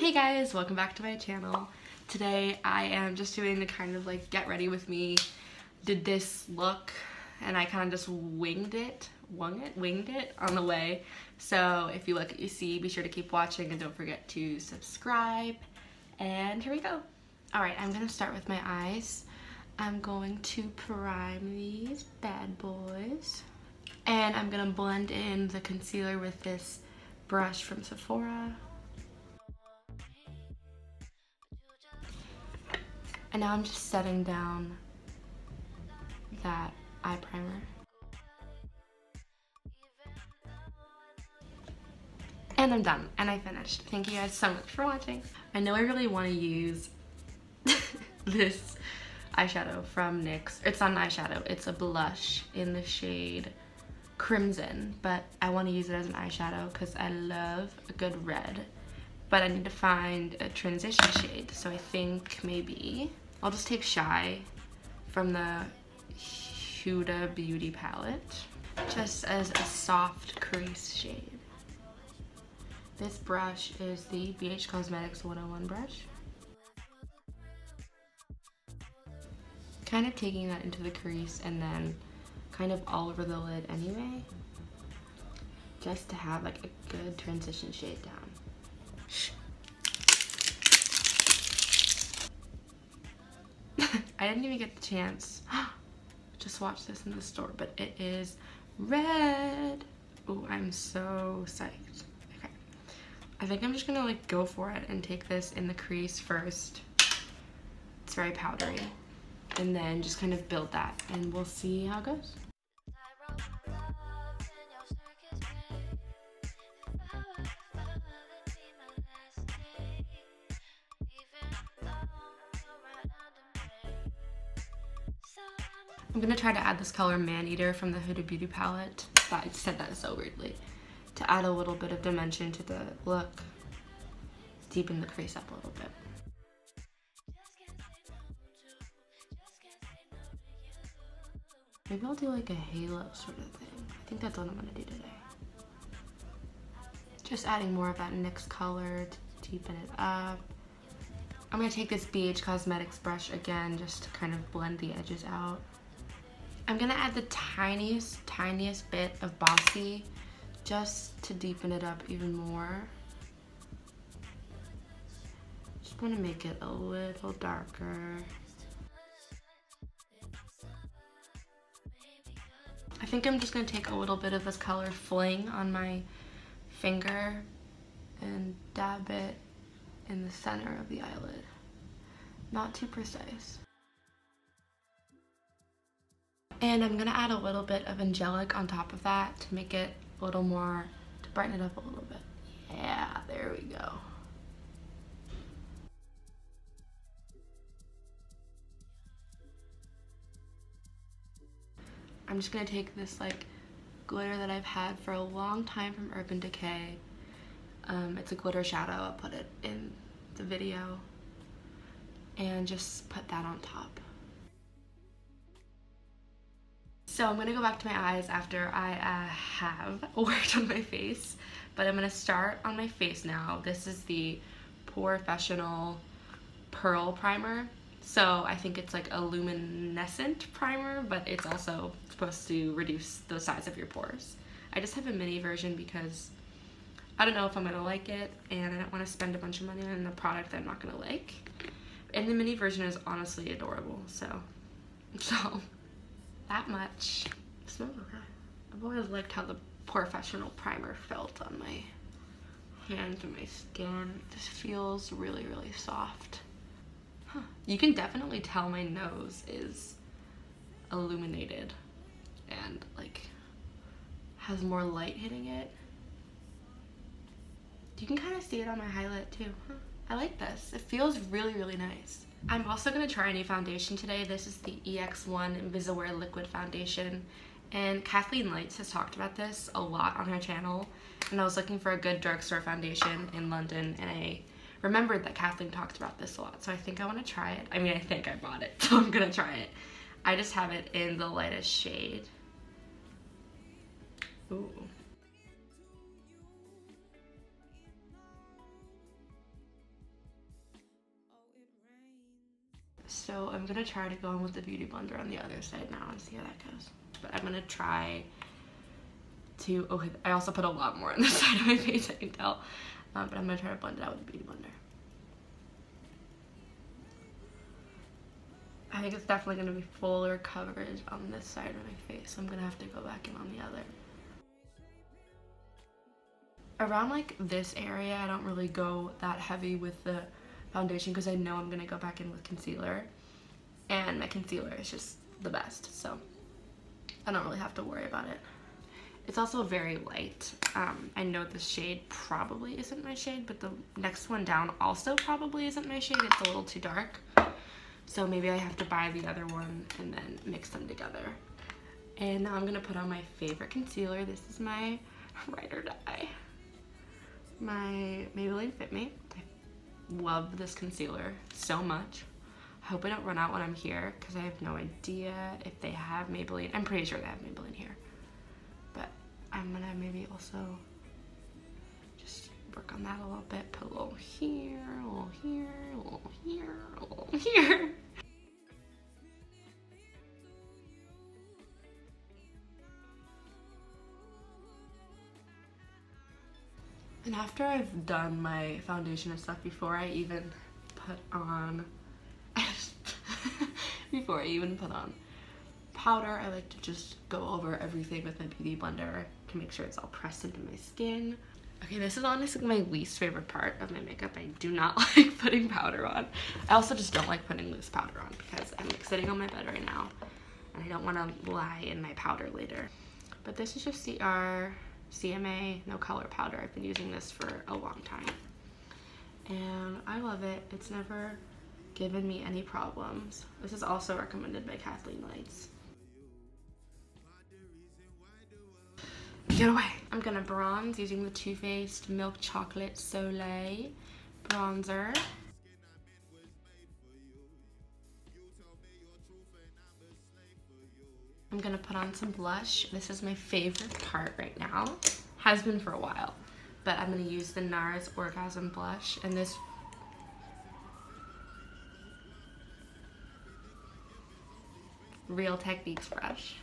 Hey guys, welcome back to my channel. Today I am just doing the kind of like get ready with me. Did this look and I kind of just winged it on the way. So if you like what you see, be sure to keep watching and don't forget to subscribe. And here we go. Alright, I'm gonna start with my eyes. I'm going to prime these bad boys. And I'm gonna blend in the concealer with this brush from Sephora. And now I'm just setting down that eye primer. And I'm done, and I finished. Thank you guys so much for watching. I know I really want to use this eyeshadow from NYX. It's not an eyeshadow, it's a blush in the shade Crimson, but I want to use it as an eyeshadow because I love a good red. But I need to find a transition shade, so I think maybe I'll just take Shy from the Ajudha Beauty palette, just as a soft crease shade. This brush is the BH Cosmetics 101 brush. Kind of taking that into the crease and then kind of all over the lid anyway, just to have like a good transition shade down. I didn't even get the chance to swatch this in the store, but it is red. Oh, I'm so psyched. Okay, I think I'm just gonna like go for it and take this in the crease first. It's very powdery, and then just kind of build that, and we'll see how it goes. I'm gonna try to add this color Man Eater from the Ajudha Beauty palette. I said that so weirdly. To add a little bit of dimension to the look. Deepen the crease up a little bit. Maybe I'll do like a halo sort of thing. I think that's what I'm gonna do today. Just adding more of that NYX color to deepen it up. I'm gonna take this BH Cosmetics brush again just to kind of blend the edges out. I'm gonna add the tiniest bit of Bossy just to deepen it up even more. Just wanna make it a little darker. I think I'm just gonna take a little bit of this color Fling on my finger and dab it in the center of the eyelid. Not too precise. And I'm gonna add a little bit of Angelic on top of that to make it a little more, to brighten it up a little bit. Yeah, there we go. I'm just gonna take this like glitter that I've had for a long time from Urban Decay. It's a glitter shadow, I'll put it in the video. And just put that on top. So I'm gonna go back to my eyes after I have worked on my face, but I'm gonna start on my face now. This is the Professional Pearl Primer. So I think it's like a luminescent primer, but it's also supposed to reduce the size of your pores. I just have a mini version because I don't know if I'm gonna like it, and I don't wanna spend a bunch of money on a product that I'm not gonna like. And the mini version is honestly adorable, so that much. It smells okay. I've always liked how the Professional primer felt on my hands and my skin. It just feels really, really soft. Huh. You can definitely tell my nose is illuminated and like has more light hitting it. You can kind of see it on my highlight too. Huh. I like this. It feels really, really nice. I'm also going to try a new foundation today. This is the EX1 Invisiwear Liquid Foundation. And Kathleen Lights has talked about this a lot on her channel. And I was looking for a good drugstore foundation in London, and I remembered that Kathleen talked about this a lot. So I think I want to try it. I mean, I think I bought it, so I'm going to try it. I just have it in the lightest shade. Ooh. So I'm gonna try to go in with the Beauty Blender on the other side now and see how that goes. But I'm gonna try to, okay, I also put a lot more on the side of my face, I can tell. But I'm gonna try to blend it out with the Beauty Blender. I think it's definitely gonna be fuller coverage on this side of my face, so I'm gonna have to go back in on the other. Around like this area, I don't really go that heavy with the foundation because I know I'm gonna go back in with concealer, and my concealer is just the best, so I don't really have to worry about it. It's also very light. I know the shade probably isn't my shade, but the next one down also probably isn't my shade. It's a little too dark. So maybe I have to buy the other one and then mix them together. And now I'm gonna put on my favorite concealer. This is my Ride or Die. My Maybelline Fit Me. I love this concealer so much. I hope I don't run out when I'm here because I have no idea if they have Maybelline. I'm pretty sure they have Maybelline here. But I'm gonna maybe also just work on that a little bit. Put a little here, a little here, a little here, a little here. And after I've done my foundation and stuff, before I even put on powder, I like to just go over everything with my Beauty Blender to make sure it's all pressed into my skin. Okay, this is honestly my least favorite part of my makeup. I do not like putting powder on. I also just don't like putting loose powder on because I'm like sitting on my bed right now and I don't want to lie in my powder later. But this is just our CMA No Color Powder. I've been using this for a long time and I love it. It's never given me any problems. This is also recommended by Kathleen Lights. Get away! I'm gonna bronze using the Too Faced Milk Chocolate Soleil bronzer. I'm gonna put on some blush. This is my favorite part right now. Has been for a while. But I'm gonna use the NARS Orgasm blush, and this Real Techniques brush.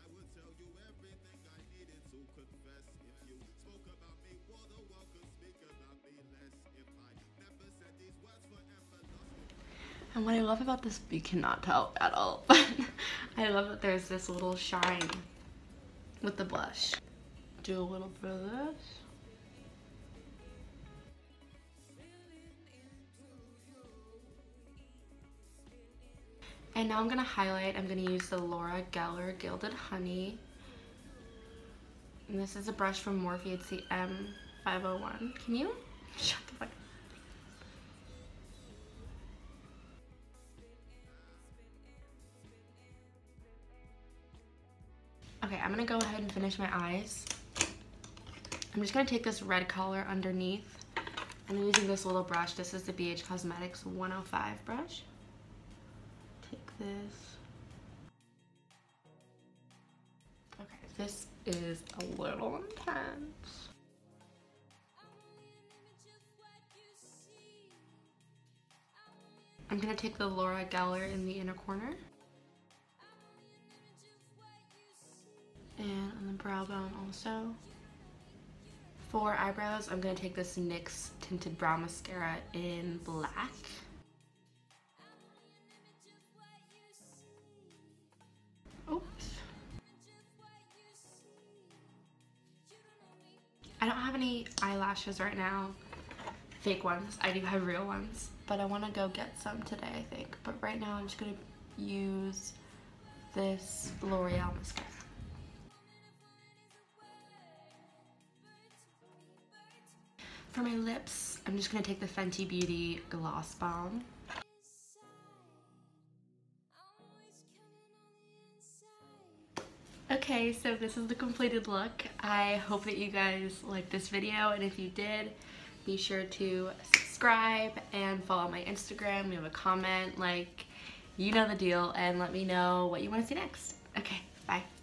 And what I love about this, you cannot tell at all, but I love that there's this little shine with the blush. Do a little bit of this. And now I'm gonna highlight. I'm gonna use the Laura Geller Gilded Honey. And this is a brush from Morphe. It's the M501. Can you shut the fuck up? Okay, I'm gonna go ahead and finish my eyes. I'm just gonna take this red color underneath. I'm using this little brush. This is the BH Cosmetics 105 brush. Take this. Okay, this is a little intense. I'm gonna take the Laura Geller in the inner corner. And on the brow bone also. For eyebrows, I'm going to take this NYX Tinted Brow Mascara in black. Oops. I don't have any eyelashes right now. Fake ones. I do have real ones. But I want to go get some today, I think. But right now, I'm just going to use this L'Oreal mascara. For my lips, I'm just going to take the Fenty Beauty Gloss Balm. Okay, so this is the completed look. I hope that you guys liked this video, and if you did, be sure to subscribe and follow my Instagram, leave a comment, like, you know the deal, and let me know what you want to see next. Okay, bye.